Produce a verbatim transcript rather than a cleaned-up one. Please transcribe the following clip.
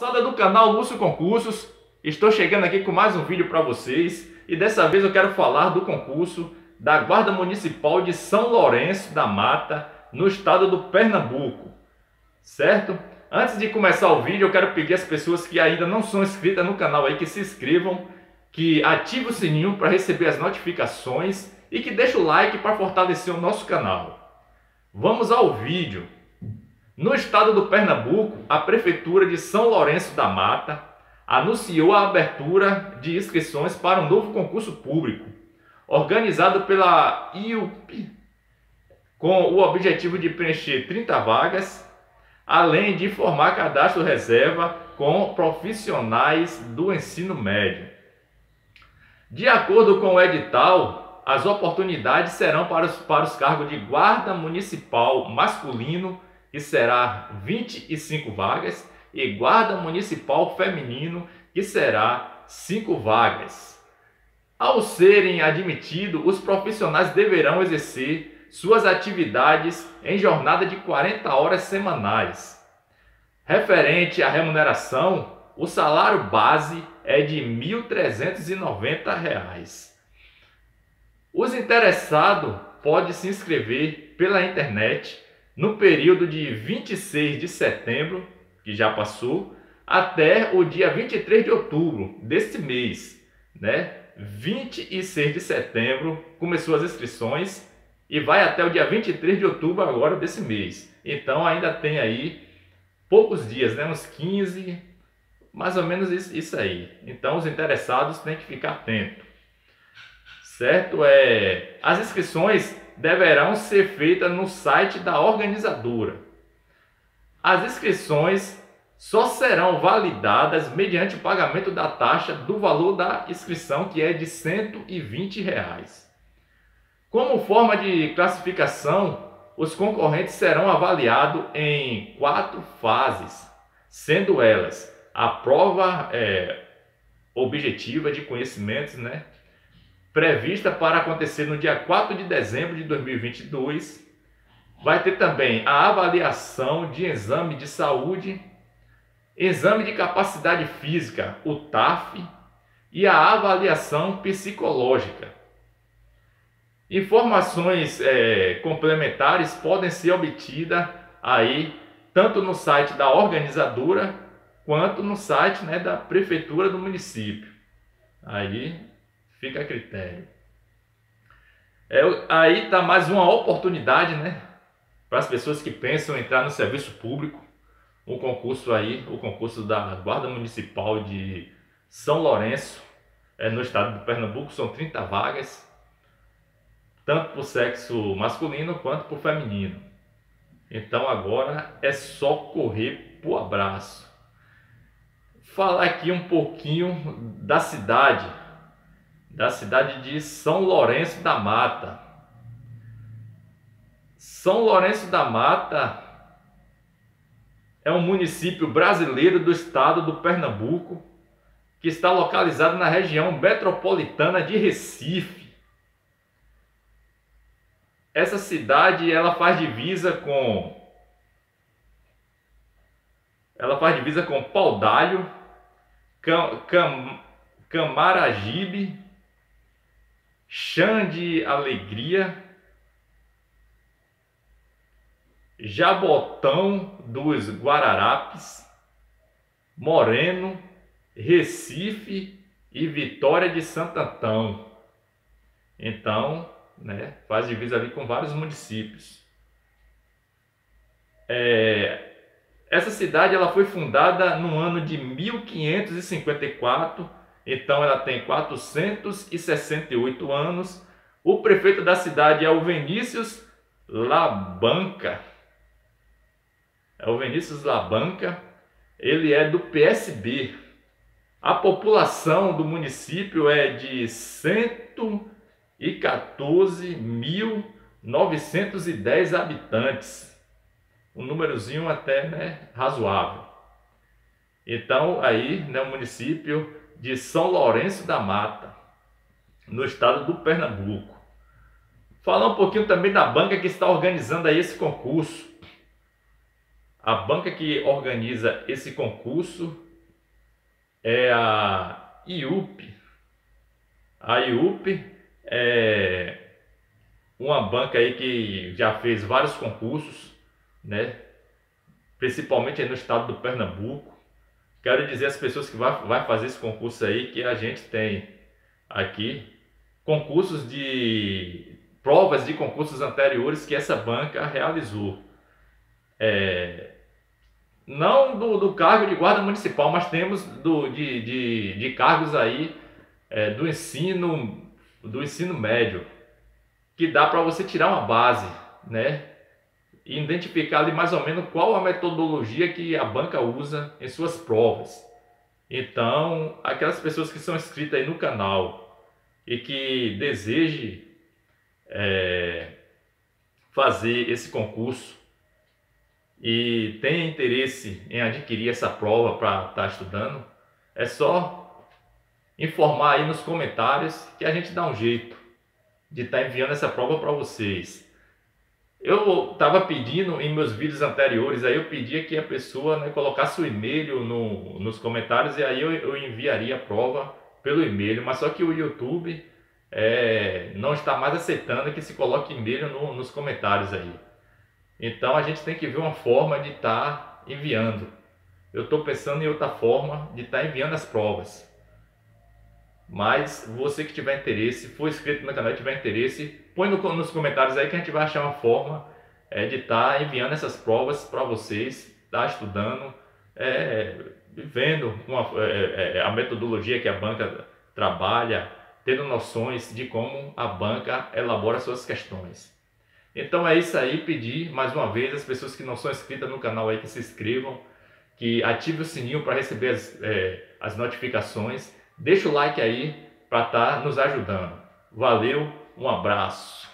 Moçada do canal Lúcio Concursos, estou chegando aqui com mais um vídeo para vocês e dessa vez eu quero falar do concurso da Guarda Municipal de São Lourenço da Mata, no estado do Pernambuco, certo? Antes de começar o vídeo, eu quero pedir às pessoas que ainda não são inscritas no canal aí que se inscrevam, que ativem o sininho para receber as notificações e que deixem o like para fortalecer o nosso canal. Vamos ao vídeo. No estado do Pernambuco, a Prefeitura de São Lourenço da Mata anunciou a abertura de inscrições para um novo concurso público, organizado pela I U P, com o objetivo de preencher trinta vagas, além de formar cadastro reserva com profissionais do ensino médio. De acordo com o edital, as oportunidades serão para os, para os cargos de guarda municipal masculino, que será vinte e cinco vagas, e guarda municipal feminino, que será cinco vagas. Ao serem admitidos, os profissionais deverão exercer suas atividades em jornada de quarenta horas semanais. Referente à remuneração, o salário base é de mil trezentos e noventa reais. Os interessados podem se inscrever pela internet no período de vinte e seis de setembro, que já passou, até o dia vinte e três de outubro deste mês, né? vinte e seis de setembro começou as inscrições e vai até o dia vinte e três de outubro agora desse mês. Então ainda tem aí poucos dias, né? Uns quinze, mais ou menos isso, isso aí. Então os interessados têm que ficar atentos, certo? É, as inscrições deverão ser feitas no site da organizadora. As inscrições só serão validadas mediante o pagamento da taxa do valor da inscrição, que é de cento e vinte reais. Como forma de classificação, os concorrentes serão avaliados em quatro fases, sendo elas a prova é, objetiva de conhecimentos, né, prevista para acontecer no dia quatro de dezembro de dois mil e vinte e dois. Vai ter também a avaliação de exame de saúde, exame de capacidade física, o T A F, e a avaliação psicológica. Informações é, complementares podem ser obtidas aí tanto no site da organizadora quanto no site, né, da prefeitura do município. Aí fica a critério. É, aí está mais uma oportunidade, né, para as pessoas que pensam em entrar no serviço público. O concurso aí, o concurso da Guarda Municipal de São Lourenço, é, no estado do Pernambuco, são trinta vagas, tanto para o sexo masculino quanto para o feminino. Então agora é só correr pro abraço. Falar aqui um pouquinho da cidade, da cidade de São Lourenço da Mata. São Lourenço da Mata é um município brasileiro do estado do Pernambuco, que está localizado na região metropolitana de Recife. Essa cidade ela faz divisa com ela faz divisa com Paudalho, Cam, Cam, Camaragibe, Chã de Alegria, Jabotão dos Guararapes, Moreno, Recife e Vitória de Santo Antão. Então, né, faz divisa ali com vários municípios. É, essa cidade ela foi fundada no ano de mil quinhentos e cinquenta e quatro, então ela tem quatrocentos e sessenta e oito anos. O prefeito da cidade é o Vinícius Labanca. É o Vinícius Labanca, ele é do P S B. A população do município é de cento e quatorze mil novecentos e dez habitantes. Um númerozinho até, né, razoável. Então aí, né, o município de São Lourenço da Mata, no estado do Pernambuco. Falar um pouquinho também da banca que está organizando aí esse concurso. A banca que organiza esse concurso é a I U P. A I U P é uma banca aí que já fez vários concursos, né? Principalmente aí no estado do Pernambuco. Quero dizer às pessoas que vai, vai fazer esse concurso aí que a gente tem aqui concursos de provas de concursos anteriores que essa banca realizou. É, não do, do cargo de guarda municipal, mas temos do, de, de, de cargos aí é, do ensino do ensino médio, que dá para você tirar uma base, né? E identificar ali mais ou menos qual a metodologia que a banca usa em suas provas. Então, aquelas pessoas que são inscritas aí no canal e que desejem é, fazer esse concurso e tem interesse em adquirir essa prova para estar estudando, é só informar aí nos comentários que a gente dá um jeito de estar enviando essa prova para vocês. Eu estava pedindo em meus vídeos anteriores, aí eu pedia que a pessoa, né, colocasse o e-mail no, nos comentários e aí eu, eu enviaria a prova pelo e-mail, mas só que o YouTube é, não está mais aceitando que se coloque e-mail no, nos comentários aí. Então a gente tem que ver uma forma de estar enviando. Eu estou pensando em outra forma de estar enviando as provas. Mas você que tiver interesse, for inscrito no canal e tiver interesse, põe no, nos comentários aí que a gente vai achar uma forma é, de estar enviando essas provas para vocês, estar estudando, é, vendo uma, é, é, a metodologia que a banca trabalha, tendo noções de como a banca elabora suas questões. Então é isso aí, pedir mais uma vez as pessoas que não são inscritas no canal aí que se inscrevam, que ative o sininho para receber as, é, as notificações. Deixa o like aí para estar nos ajudando. Valeu, um abraço.